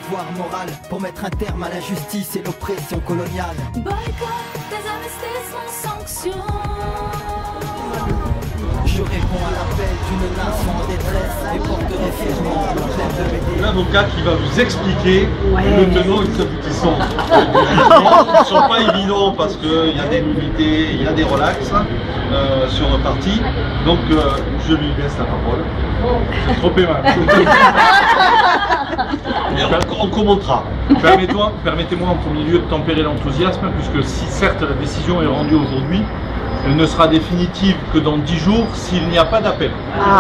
devoir moral pour mettre un terme à l'injustice et l'oppression coloniale. Boycott, désinvestissement, sanctions. Je réponds à l'appel d'une nation en détresse et porterai fièrement le thème de BD. L'avocat qui va vous expliquer le tenant et les aboutissants. Ils ne sont pas évidents parce qu'il y a des nullités, il y a des relax sur le parti. Donc je lui laisse la parole. C'est trop aimable. Et on commentera. Permettez-moi en premier lieu de tempérer l'enthousiasme, puisque si certes la décision est rendue aujourd'hui, elle ne sera définitive que dans 10 jours s'il n'y a pas d'appel. D'accord ?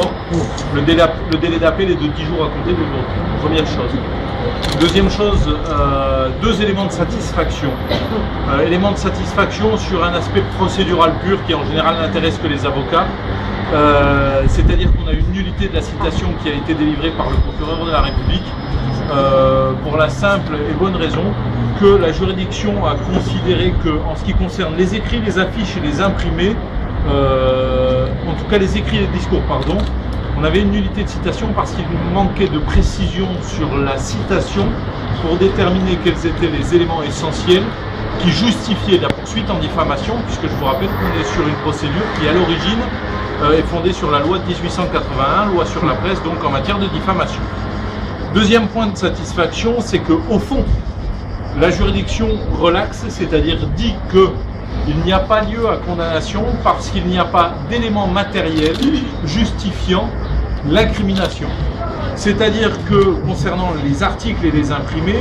Le délai d'appel est de 10 jours à compter d'aujourd'hui. Première chose. Deuxième chose, deux éléments de satisfaction. Élément de satisfaction sur un aspect procédural pur qui en général n'intéresse que les avocats. C'est-à-dire qu'on a une nullité de la citation qui a été délivrée par le procureur de la République pour la simple et bonne raison que la juridiction a considéré que, en ce qui concerne les écrits, les affiches et les imprimés, en tout cas les écrits et les discours, pardon, on avait une nullité de citation parce qu'il manquait de précision sur la citation pour déterminer quels étaient les éléments essentiels qui justifiaient la poursuite en diffamation, puisque je vous rappelle qu'on est sur une procédure qui à l'origine est fondée sur la loi de 1881, loi sur la presse, donc en matière de diffamation. Deuxième point de satisfaction, c'est qu'au fond, la juridiction relaxe, c'est-à-dire dit qu'il n'y a pas lieu à condamnation parce qu'il n'y a pas d'éléments matériels justifiant l'incrimination. C'est-à-dire que concernant les articles et les imprimés,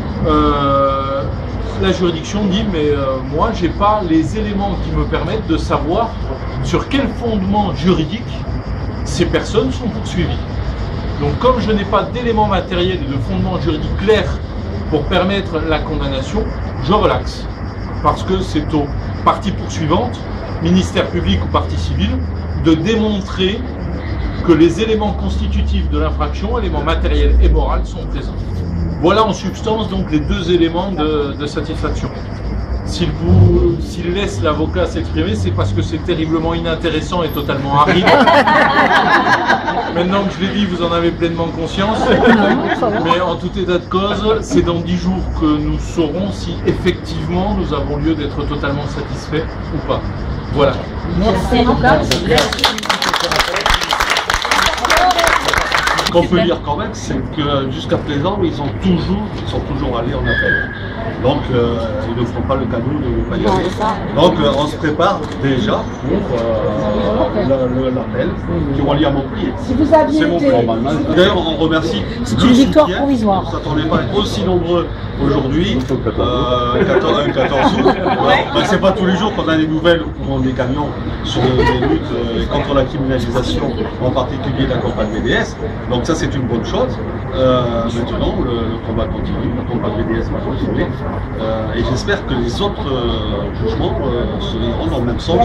la juridiction dit mais moi j'ai pas les éléments qui me permettent de savoir sur quel fondement juridique ces personnes sont poursuivies. Donc comme je n'ai pas d'éléments matériels et de fondement juridique clair pour permettre la condamnation, je relaxe. Parce que c'est aux parties poursuivantes, ministère public ou partie civile, de démontrer que les éléments constitutifs de l'infraction, éléments matériels et moraux, sont présents. Voilà en substance donc les deux éléments de satisfaction. S'il laisse l'avocat s'exprimer, c'est parce que c'est terriblement inintéressant et totalement aride. Maintenant que je l'ai dit, vous en avez pleinement conscience. Mais en tout état de cause, c'est dans 10 jours que nous saurons si effectivement nous avons lieu d'être totalement satisfaits ou pas. Voilà. Merci. Ce qu'on peut dire quand même, c'est que jusqu'à présent, ils sont toujours allés en appel. Donc, ils ne feront pas le cadeau de ne pas y aller. Donc, on se prépare déjà pour l'appel qui aura lieu à Montpellier. Si vous aviez été... D'ailleurs, on remercie. C'est une victoire provisoire. On ne s'attendait pas à être aussi nombreux aujourd'hui, 14 août. C'est pas tous les jours qu'on a des nouvelles ou des camions sur des luttes contre la criminalisation, en particulier la campagne BDS. Donc ça c'est une bonne chose. Maintenant le combat continue, le combat BDS va continuer. Et j'espère que les autres jugements se iront dans le même sens.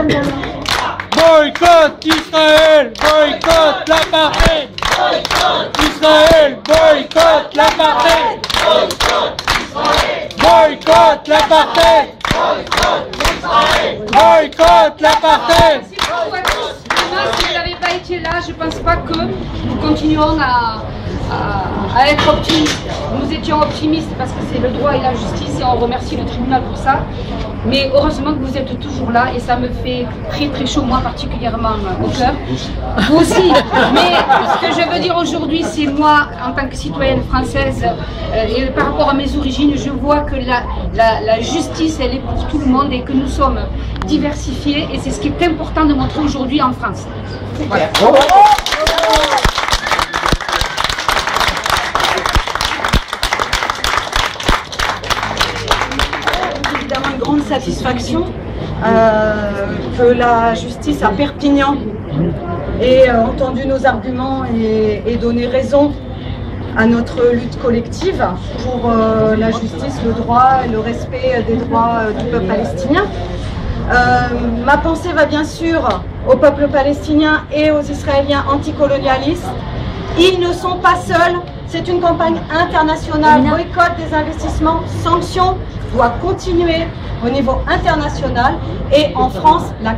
Boycott Israël! Boycott l'apartheid! Boycott Israël! Boycott l'apartheid! Boycott Israël! Boycott l'apartheid! Boycott Israël! Boycott l'apartheid! Si vous n'avez pas été là, je ne pense pas que nous continuons à être optimistes. Nous étions optimistes parce que c'est le droit et la justice et on remercie le tribunal pour ça. Mais heureusement que vous êtes toujours là et ça me fait très très chaud, moi particulièrement au cœur. Vous aussi. Mais ce que je veux dire aujourd'hui, c'est moi, en tant que citoyenne française, et par rapport à mes origines, je vois que la justice, elle est pour tout le monde et que nous sommes diversifiés et c'est ce qui est important de montrer aujourd'hui en France. Voilà. Évidemment une grande satisfaction que la justice à Perpignan ait entendu nos arguments et donné raison à notre lutte collective pour la justice, le droit et le respect des droits du peuple palestinien. Ma pensée va bien sûr au peuple palestinien et aux Israéliens anticolonialistes. Ils ne sont pas seuls, c'est une campagne internationale. Boycott des investissements, sanctions doit continuer au niveau international et en France, la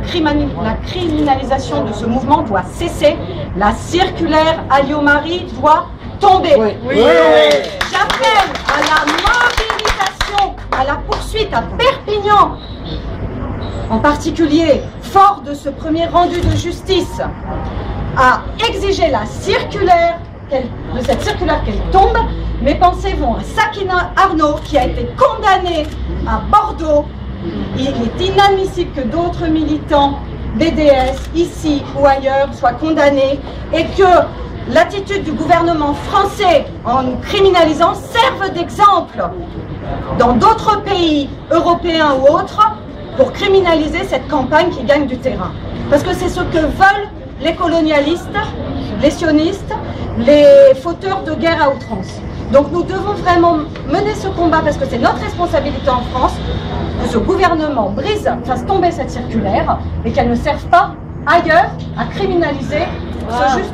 criminalisation de ce mouvement doit cesser. La circulaire Alliot-Marie doit tomber. J'appelle à la mobilisation, à la poursuite à Perpignan, en particulier, fort de ce premier rendu de justice, à exiger la circulaire, de cette circulaire qu'elle tombe. Mes pensées vont à Sakina Arnaud, qui a été condamnée à Bordeaux. Il est inadmissible que d'autres militants BDS, ici ou ailleurs, soient condamnés et que l'attitude du gouvernement français en nous criminalisant serve d'exemple dans d'autres pays européens ou autres pour criminaliser cette campagne qui gagne du terrain. Parce que c'est ce que veulent les colonialistes, les sionistes, les fauteurs de guerre à outrance. Donc nous devons vraiment mener ce combat parce que c'est notre responsabilité en France que ce gouvernement fasse tomber cette circulaire et qu'elle ne serve pas ailleurs à criminaliser ce juste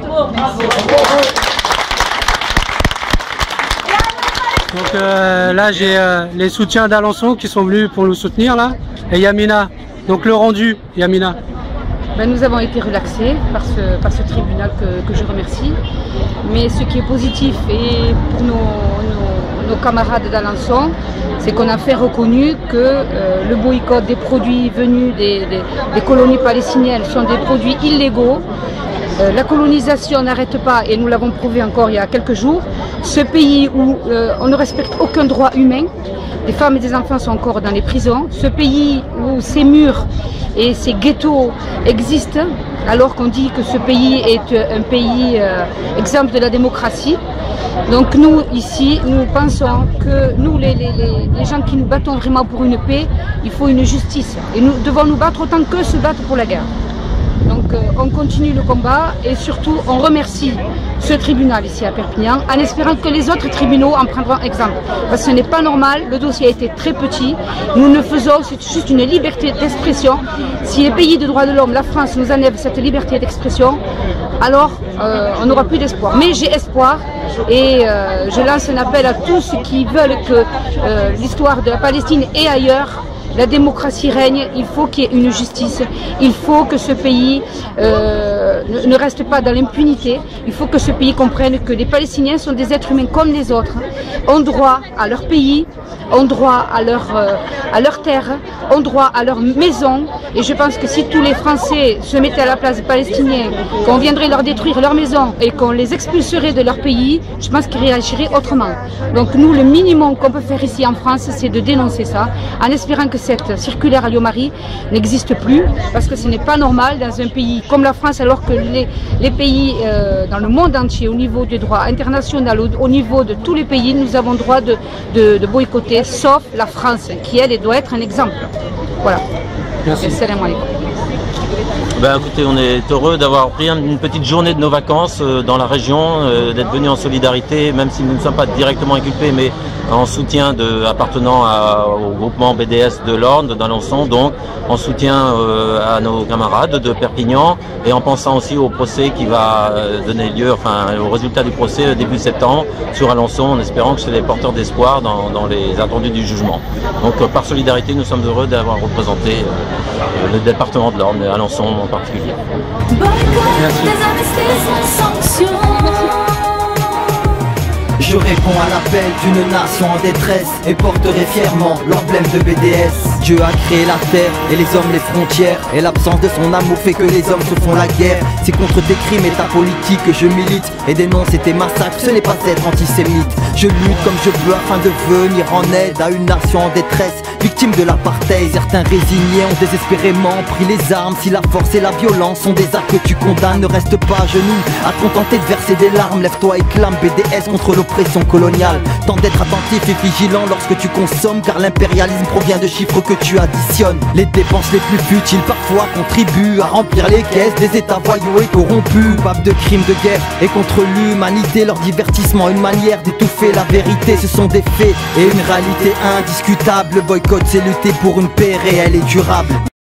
Donc là j'ai les soutiens d'Alençon qui sont venus pour nous soutenir là, et Yamina. Donc le rendu, Yamina. Ben, nous avons été relaxés par ce tribunal que je remercie. Mais ce qui est positif et pour nos camarades d'Alençon, c'est qu'on a fait reconnu que le boycott des produits venus des colonies palestiniennes sont des produits illégaux. La colonisation n'arrête pas, et nous l'avons prouvé encore il y a quelques jours. Ce pays où on ne respecte aucun droit humain, des femmes et des enfants sont encore dans les prisons. Ce pays où ces murs et ces ghettos existent, alors qu'on dit que ce pays est un pays exempt de la démocratie. Donc nous, ici, nous pensons que nous, les gens qui nous battons vraiment pour une paix, il faut une justice. Et nous devons nous battre autant qu'eux se battent pour la guerre. Donc on continue le combat et surtout on remercie ce tribunal ici à Perpignan en espérant que les autres tribunaux en prendront exemple. Parce que ce n'est pas normal, le dossier a été très petit, nous ne faisons, c'est juste une liberté d'expression. Si les pays de droits de l'homme, la France nous enlève cette liberté d'expression, alors on n'aura plus d'espoir. Mais j'ai espoir et je lance un appel à tous ceux qui veulent que l'histoire de la Palestine et ailleurs, la démocratie règne, il faut qu'il y ait une justice, il faut que ce pays ne reste pas dans l'impunité, il faut que ce pays comprenne que les Palestiniens sont des êtres humains comme les autres, ont droit à leur pays, ont droit à leur terre, ont droit à leur maison, et je pense que si tous les Français se mettaient à la place des Palestiniens, qu'on viendrait leur détruire leur maison et qu'on les expulserait de leur pays, je pense qu'ils réagiraient autrement. Donc nous, le minimum qu'on peut faire ici en France, c'est de dénoncer ça, en espérant que cette circulaire à Lyon-Marie n'existe plus, parce que ce n'est pas normal dans un pays comme la France, alors que les pays dans le monde entier, au niveau du droit international, au niveau de tous les pays, nous avons le droit de boycotter, sauf la France, qui elle doit être un exemple. Voilà. Merci. Salam alaikum. Ben, écoutez, on est heureux d'avoir pris une petite journée de nos vacances dans la région, d'être venus en solidarité, même si nous ne sommes pas directement inculpés, mais en soutien appartenant au groupement BDS de l'Orne, d'Alençon, donc en soutien à nos camarades de Perpignan et en pensant aussi au procès qui va donner lieu, enfin au résultat du procès début septembre sur Alençon, en espérant que c'est des porteurs d'espoir dans les attendus du jugement. Donc par solidarité, nous sommes heureux d'avoir représenté le département de l'Orne et Alençon en particulier. Je réponds à l'appel d'une nation en détresse et porterai fièrement l'emblème de BDS. Dieu a créé la terre et les hommes les frontières, et l'absence de son amour fait que les hommes se font la guerre. C'est contre tes crimes et ta politique que je milite et dénonce tes massacres, ce n'est pas être antisémite. Je lutte comme je peux afin de venir en aide à une nation en détresse, victime de l'apartheid. Certains résignés ont désespérément pris les armes. Si la force et la violence sont des actes que tu condamnes, ne reste pas à genoux à te contenter de verser des larmes. Lève-toi et clame BDS contre l'oppression coloniale. Tente d'être attentif et vigilant lorsque tu consommes, car l'impérialisme provient de chiffres que tu additionnes. Les dépenses les plus futiles parfois contribuent à remplir les caisses des états voyous et corrompus, coupables de crimes de guerre et contre l'humanité. Leur divertissement, une manière d'étouffer la vérité. Ce sont des faits et une réalité indiscutable. Le boycott, c'est lutter pour une paix réelle et durable.